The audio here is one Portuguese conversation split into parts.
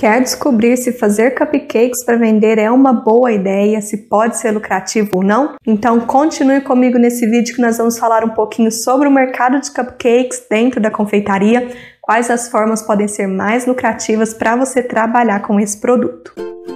Quer descobrir se fazer cupcakes para vender é uma boa ideia, se pode ser lucrativo ou não? Então continue comigo nesse vídeo que nós vamos falar um pouquinho sobre o mercado de cupcakes dentro da confeitaria, quais as formas podem ser mais lucrativas para você trabalhar com esse produto.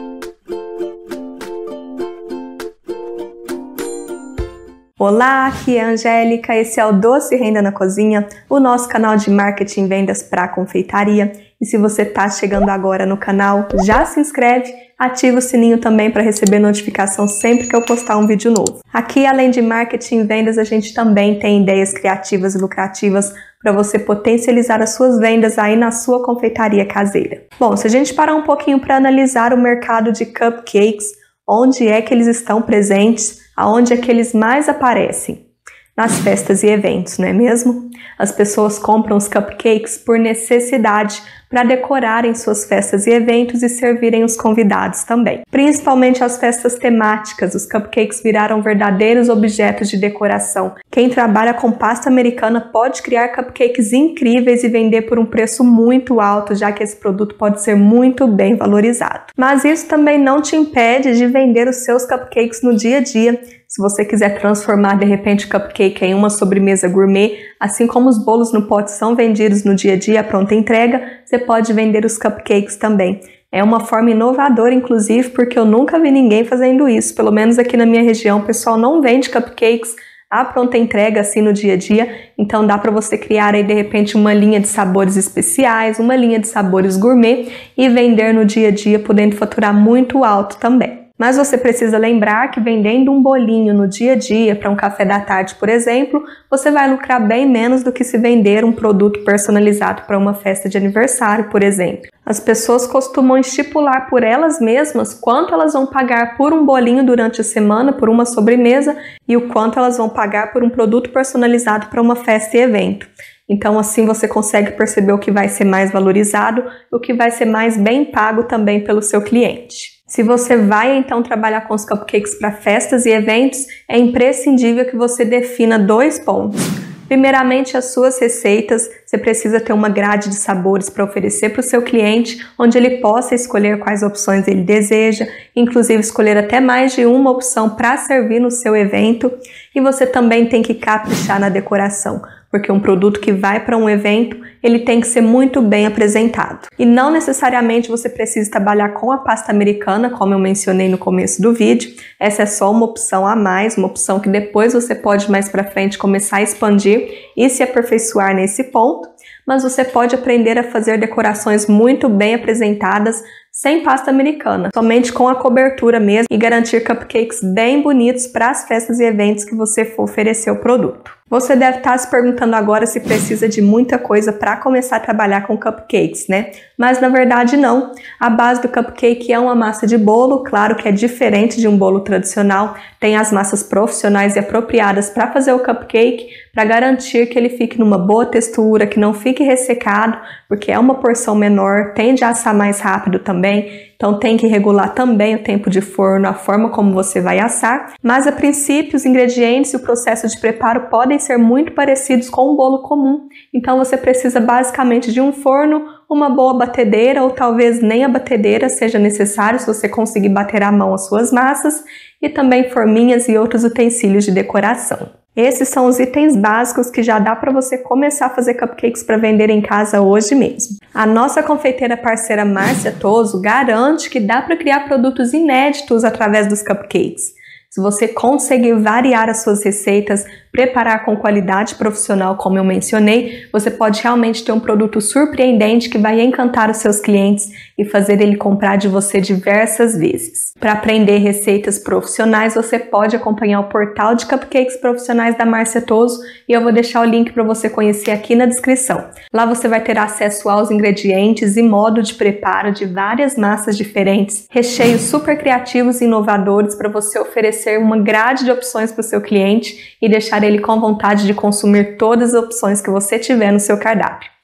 Olá, aqui é a Angélica, esse é o Doce Renda na Cozinha, o nosso canal de marketing e vendas para confeitaria. E se você está chegando agora no canal, já se inscreve, ativa o sininho também para receber notificação sempre que eu postar um vídeo novo. Aqui, além de marketing e vendas, a gente também tem ideias criativas e lucrativas para você potencializar as suas vendas aí na sua confeitaria caseira. Bom, se a gente parar um pouquinho para analisar o mercado de cupcakes, onde é que eles estão presentes, aonde é que eles mais aparecem? Nas festas e eventos, não é mesmo? As pessoas compram os cupcakes por necessidade para decorarem suas festas e eventos e servirem os convidados também. Principalmente as festas temáticas, os cupcakes viraram verdadeiros objetos de decoração. Quem trabalha com pasta americana pode criar cupcakes incríveis e vender por um preço muito alto, já que esse produto pode ser muito bem valorizado. Mas isso também não te impede de vender os seus cupcakes no dia a dia. Se você quiser transformar de repente o cupcake em uma sobremesa gourmet, assim como os bolos no pote são vendidos no dia a dia à pronta entrega, você pode vender os cupcakes também. É uma forma inovadora, inclusive, porque eu nunca vi ninguém fazendo isso. Pelo menos aqui na minha região, o pessoal não vende cupcakes à pronta entrega assim no dia a dia. Então dá para você criar aí de repente uma linha de sabores especiais, uma linha de sabores gourmet e vender no dia a dia, podendo faturar muito alto também. Mas você precisa lembrar que vendendo um bolinho no dia a dia para um café da tarde, por exemplo, você vai lucrar bem menos do que se vender um produto personalizado para uma festa de aniversário, por exemplo. As pessoas costumam estipular por elas mesmas quanto elas vão pagar por um bolinho durante a semana, por uma sobremesa, e o quanto elas vão pagar por um produto personalizado para uma festa e evento. Então assim você consegue perceber o que vai ser mais valorizado, o que vai ser mais bem pago também pelo seu cliente. Se você vai então trabalhar com os cupcakes para festas e eventos, é imprescindível que você defina 2 pontos. Primeiramente, as suas receitas. Você precisa ter uma grade de sabores para oferecer para o seu cliente, onde ele possa escolher quais opções ele deseja, inclusive escolher até mais de uma opção para servir no seu evento. E você também tem que caprichar na decoração, porque um produto que vai para um evento, ele tem que ser muito bem apresentado. E não necessariamente você precisa trabalhar com a pasta americana, como eu mencionei no começo do vídeo. Essa é só uma opção a mais, uma opção que depois você pode mais para frente começar a expandir e se aperfeiçoar nesse ponto. Mas você pode aprender a fazer decorações muito bem apresentadas sem pasta americana, somente com a cobertura mesmo, e garantir cupcakes bem bonitos para as festas e eventos que você for oferecer o produto. Você deve estar se perguntando agora se precisa de muita coisa para começar a trabalhar com cupcakes, né? Mas na verdade não. A base do cupcake é uma massa de bolo, claro que é diferente de um bolo tradicional, tem as massas profissionais e apropriadas para fazer o cupcake, para garantir que ele fique numa boa textura, que não fique ressecado, porque é uma porção menor, tende a assar mais rápido também, então tem que regular também o tempo de forno, a forma como você vai assar, mas a princípio os ingredientes e o processo de preparo podem ser muito parecidos com um bolo comum, então você precisa basicamente de um forno, uma boa batedeira ou talvez nem a batedeira seja necessário se você conseguir bater à mão as suas massas, e também forminhas e outros utensílios de decoração. Esses são os itens básicos que já dá para você começar a fazer cupcakes para vender em casa hoje mesmo. A nossa confeiteira parceira Márcia Toso garante que dá para criar produtos inéditos através dos cupcakes. Se você conseguir variar as suas receitas, preparar com qualidade profissional, como eu mencionei, você pode realmente ter um produto surpreendente que vai encantar os seus clientes e fazer ele comprar de você diversas vezes. Para aprender receitas profissionais, você pode acompanhar o portal de cupcakes profissionais da Márcia Toso e eu vou deixar o link para você conhecer aqui na descrição. Lá você vai ter acesso aos ingredientes e modo de preparo de várias massas diferentes, recheios super criativos e inovadores para você oferecer uma grade de opções para o seu cliente e deixar ele com vontade de consumir todas as opções que você tiver no seu cardápio.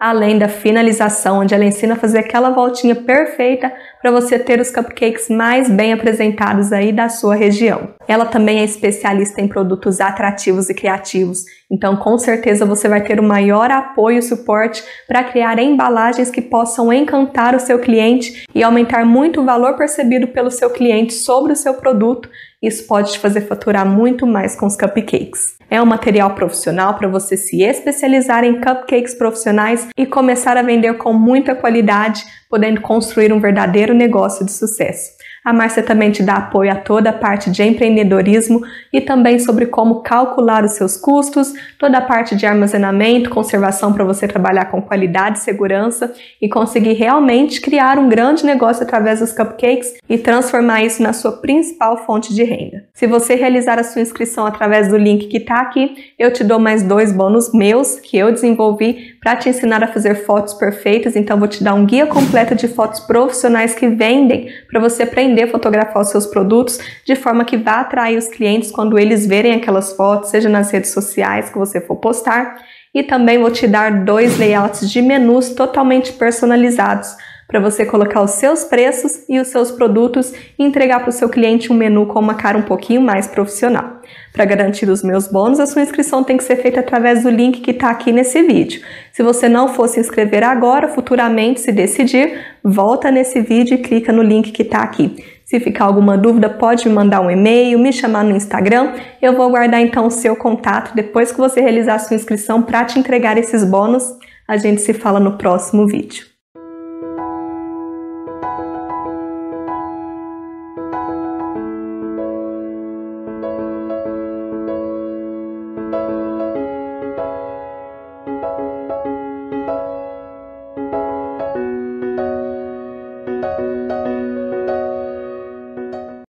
além da finalização, onde ela ensina a fazer aquela voltinha perfeita para você ter os cupcakes mais bem apresentados aí da sua região. Ela também é especialista em produtos atrativos e criativos, então com certeza você vai ter o maior apoio e suporte para criar embalagens que possam encantar o seu cliente e aumentar muito o valor percebido pelo seu cliente sobre o seu produto. Isso pode te fazer faturar muito mais com os cupcakes. É um material profissional para você se especializar em cupcakes profissionais e começar a vender com muita qualidade, podendo construir um verdadeiro negócio de sucesso. A Márcia também te dá apoio a toda a parte de empreendedorismo e também sobre como calcular os seus custos, toda a parte de armazenamento, conservação para você trabalhar com qualidade e segurança e conseguir realmente criar um grande negócio através dos cupcakes e transformar isso na sua principal fonte de renda. Se você realizar a sua inscrição através do link que está aqui, eu te dou mais 2 bônus meus que eu desenvolvi para te ensinar a fazer fotos perfeitas. Então vou te dar um guia completo de fotos profissionais que vendem para você aprender a fotografar os seus produtos de forma que vá atrair os clientes quando eles verem aquelas fotos, seja nas redes sociais que você for postar. E também vou te dar 2 layouts de menus totalmente personalizados para você colocar os seus preços e os seus produtos e entregar para o seu cliente um menu com uma cara um pouquinho mais profissional. Para garantir os meus bônus, a sua inscrição tem que ser feita através do link que está aqui nesse vídeo. Se você não for se inscrever agora, futuramente, se decidir, volta nesse vídeo e clica no link que está aqui. Se ficar alguma dúvida, pode me mandar um e-mail, me chamar no Instagram. Eu vou guardar então o seu contato depois que você realizar a sua inscrição para te entregar esses bônus. A gente se fala no próximo vídeo.